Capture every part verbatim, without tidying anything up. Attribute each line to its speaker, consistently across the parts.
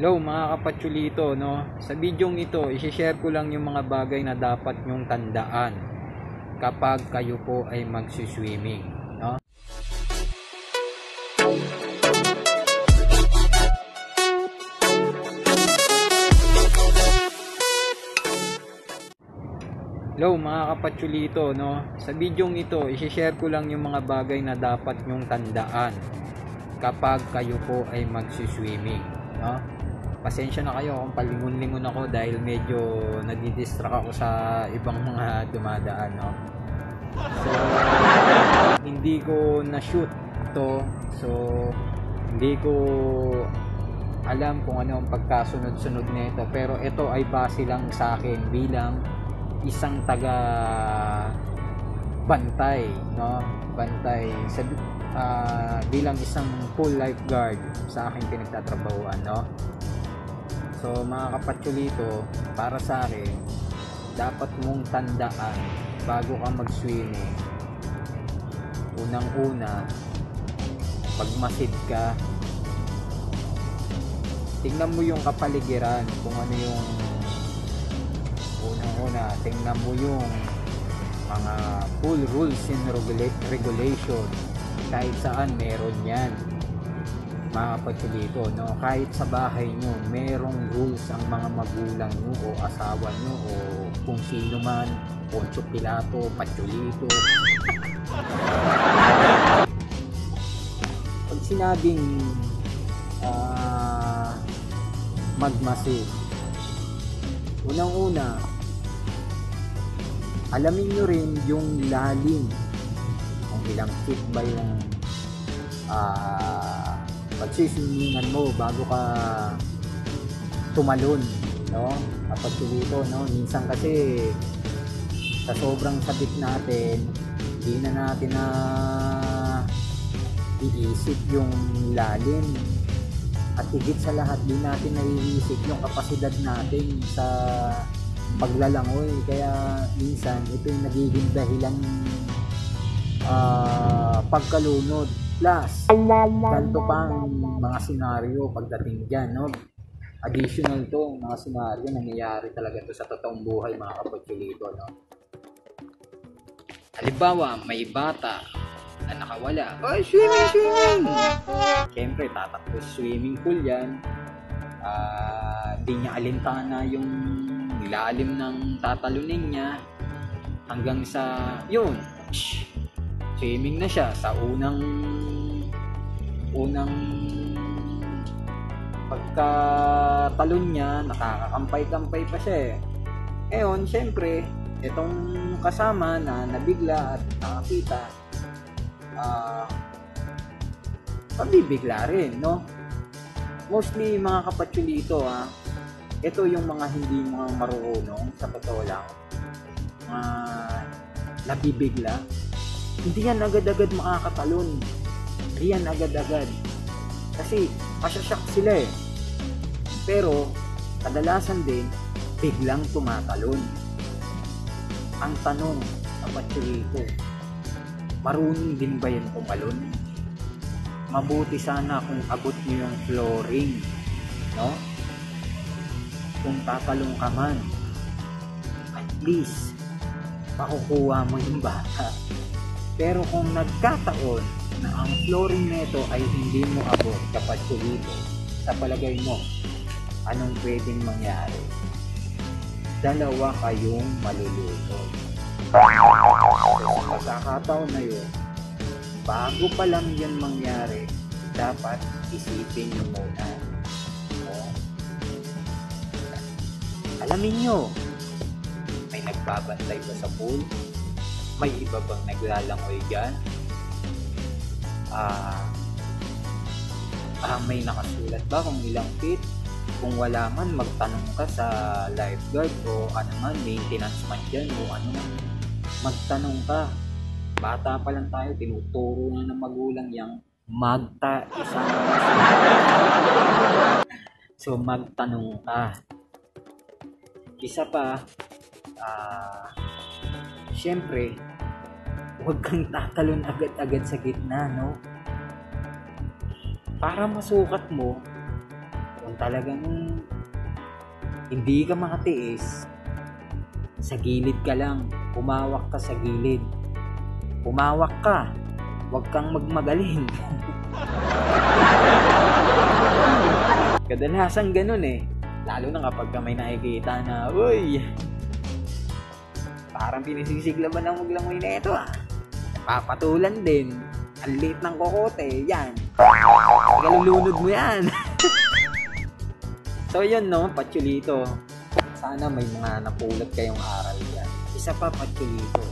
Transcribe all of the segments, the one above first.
Speaker 1: Hello mga kapatsulito, no? Sa bidyong ito, i-share ko lang yung mga bagay na dapat nyong tandaan kapag kayo po ay magsuswimming, no? Hello mga kapatsulito, no? Sa bidyong ito, i-share ko lang yung mga bagay na dapat nyong tandaan kapag kayo po ay magsuswimming, no? Pasensya na kayo kung palingon-lingon ako dahil medyo nadidistract ako sa ibang mga dumadaan, no? So, hindi ko na-shoot to. So, hindi ko alam kung ano ang pagkasunod-sunod nito. Pero ito ay base lang sa akin bilang isang taga bantay, no? Bantay sa uh, bilang isang pool lifeguard sa aking pinagtatrabahuan, no? So mga kapatsulito, para sa akin, dapat mong tandaan bago ka mag-swimming. Unang-una, pag masid ka, tingnan mo yung kapaligiran, kung ano yung unang-una, tingnan mo yung mga pool rules and regulation. Kahit saan meron yan, mga kapatsulito, no? Kahit sa bahay nyo, merong rules ang mga magulang nyo o asawa nyo o kung sino man, Poncio Pilato, Patsulito. Pag sinabing uh, magmasid, unang-una, alamin nyo rin yung lalim, kung ilang feet ba yung uh, pagsiswimingan mo bago ka tumalon, no? Kapatsulito, no? Minsan kasi sa sobrang sabik natin, hindi na natin na iisip yung lalim, at higit sa lahat di natin naiisip yung kapasidad natin sa paglalangoy. Kaya minsan ito yung nagiging dahilan uh, pagkalunod. Plus, ganito pang mga senaryo pagdating dyan, no? Additional to, mga senaryo, nangyayari talaga to sa totoong buhay, mga kapatsulito, no? Halimbawa, may bata na nakawala. Oh, swimming, swimming! Siyempre, tatakbo sa swimming pool yan. Uh, di niya alintana yung lalim ng tatalunin niya. Hanggang sa, yun, shh, swimming na siya sa unang unang pagkatalon niya, nakakakampay-kampay pa siya eh. Ngayon, syempre, itong kasama na nabigla at nakakita, uh, pabibigla rin, no? Mostly mga kapatsulito, ha, ito yung mga hindi mga marunong, sa totoo lang, mga nabibigla, hindi yan agad-agad makakatalon. Hindi yan agad-agad. Kasi masasyak sila eh. Pero kadalasan din biglang tumatalon. Ang tanong, kapatsulito, marunong din ba yan tumalon? Mabuti sana kung abot nyo yung flooring, no? Kung tatalong ka man, at least makukuha mo yung bata. Pero kung nagkataon na ang flooring nito ay hindi mo abot, kapatsulito, sa palagay mo, anong pwedeng mangyari? Dalawa kayong malulunod. Sa pagkakataon na yun, bago pa lang yun mangyari, dapat isipin nyo muna. O, alamin nyo, may nagbabantay ba sa pool? May iba bang naglalangoy dyan? Ah, uh, uh, may nakasulat ba kung ilang feet? Kung wala man, magtanong ka sa lifeguard o ano man, maintenance man dyan o ano man. Magtanong ka. Bata pa lang tayo, tinuturo na ng magulang yang magta isang so magtanong ka. Isa pa, ah, uh, siyempre, huwag kang tatalon agad-agad sa gitna, no? Para masukat mo, Kung talagang hindi ka makatiis, sa gilid ka lang, umawak ka sa gilid. Umawak ka, huwag kang magmagaling. Kadalasan ganun eh. Lalo na kapag may nakikita na, uy, parang pinisisiglaban ng maglangoy na ito ah. Papatulan din. Ang liit ng kokote, yan. Kalulunod mo yan. So yun no, Patsyulito. Sana may mga napulot kayong aral yan. Isa pa, Patsyulito.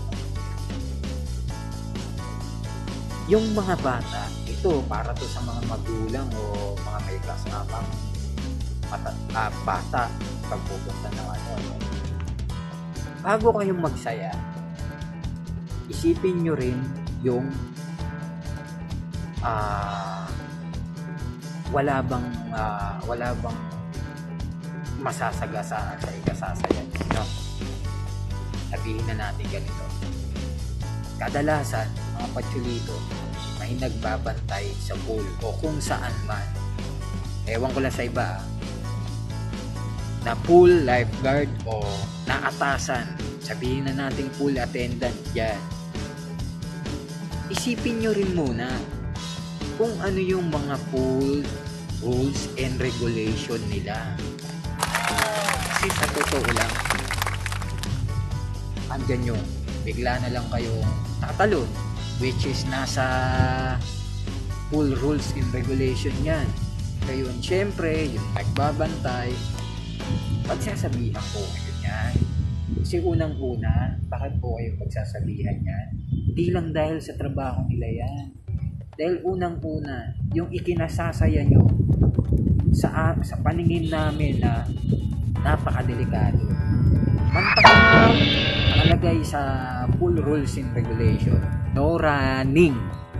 Speaker 1: Yung mga bata, ito para to sa mga magulang o mga may kasamang mata, ah, bata pagpupunta ng ano. Bago kayong magsaya, isipin nyo rin yung ah, wala bang ah, wala bang masasagasaan sa ikasasaya no? Sabihin na natin ganito. Kadalasan, mga Patsyulito, may nagbabantay sa pool o kung saan man. Ewan ko lang sa iba, na pool lifeguard o naatasan. Sabihin na natin pool attendant yan. Isipin nyo rin muna kung ano yung mga pool rules and regulation nila. Kasi sa totoo lang, andyan yung bigla na lang kayong tatalon, which is nasa pool rules and regulation yan. Kayo syempre yung nagbabantay, pagsasabihan po kayo yan. Kasi unang-una, bakit po kayo pagsasabihan yan? Hindi lang dahil sa trabaho nila yan. Dahil unang-una, yung ikinasasaya nyo sa, sa paningin namin na napakadelikado. Mantakin mo, nakalagay sa pool rules and regulation, no running.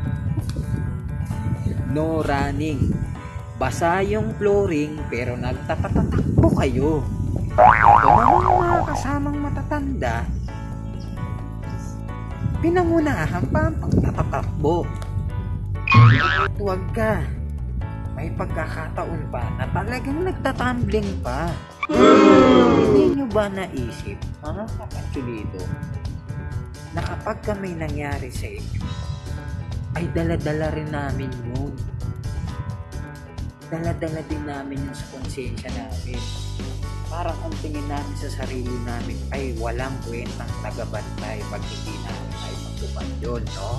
Speaker 1: No running. Basa yung flooring pero nagtatatakbo kayo. Kung mga kasamang matatanda, pinangunahan pa ang pagtatatakbo. Huwag ka. May pagkakataon pa na talagang nagtatumbling pa. Hindi nyo ba naisip, mga Patsyulito, na kapag ka may nangyari sa inyo, ay dala-dala rin namin yun. Dala-dala din namin yun sa konsensya namin. Parang ang tingin namin sa sarili namin ay walang kwentang nagabantay pag hindi namin ay magtupad yun, no?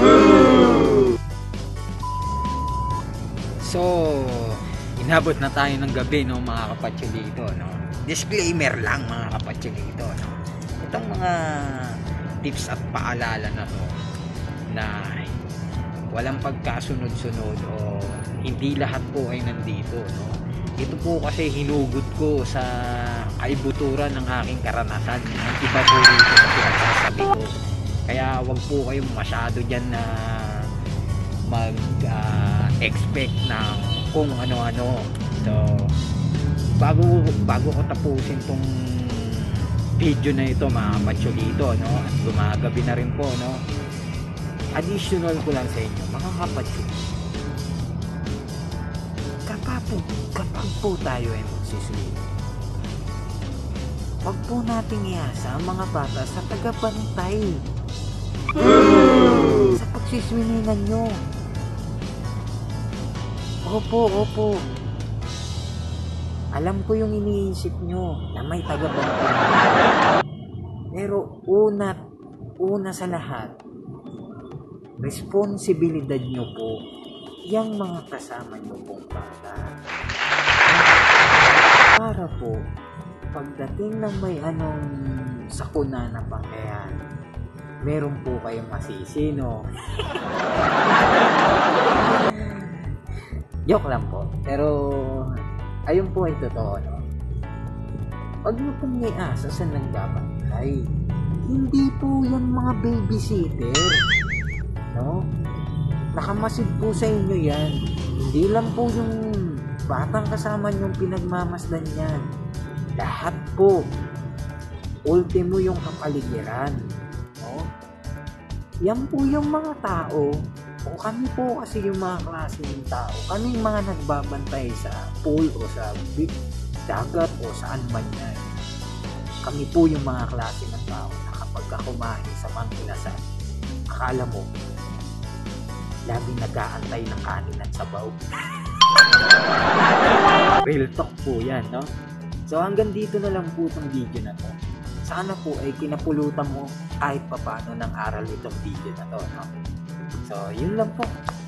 Speaker 1: So, inabot na tayo ng gabi, no, mga Kapatsyulito, no? Disclaimer lang, mga Kapatsyulito, no? Itong mga tips at paalala na to na walang pagkasunod-sunod o hindi lahat po ay nandito, no? Ito po kasi hinugot ko sa kaibuturan ng aking karanasan. Ang iba po rito sa pinagsasabi ko. Kaya wag po kayong masyado dyan na mag-expect uh, ng kung ano-ano. So, bago, bago ko tapusin tong video na ito, mga Patsyulito, no? At gumagabi na rin po, no? Additional ko lang sa inyo, mga Kapatsyulito. Kapag po, kapag po tayo ay magsiswimming, wag po nating iasa ang mga bata sa tagabantay sa pagsiswimmingan nyo. Opo, opo. Alam ko yung iniisip nyo na may tagabantay. Pero una, una sa lahat, responsibilidad nyo po yung mga kasama nyo pong bata. Para po, pagdating ng may anong sakuna na pangyayari, meron po kayong masisi, no? Joke lang po. Pero, ayun po ay totoo, no? Pag nyo pong iasa sa nagbabantay, hindi po yan mga babysitter, no? Nakamasid po sa inyo yan. Hindi lang po yung batang kasama nyong pinagmamasdan yan. Lahat po. Ultimo yung kapaligiran. No? Yan po yung mga tao O kami po kasi yung mga klase ng tao, kami yung mga nagbabantay sa pool o sa big dagat o saan man yan. Kami po yung mga klase ng tao na kapag kumain sa mga inasal, akala mo, laging nag-aantay ng kanin at sabaw. Real talk po yan, no? So hanggang dito na lang po itong video na to. Sana po ay kinapulutan mo kahit papaano ng aral itong video na to, no? So yun lang po.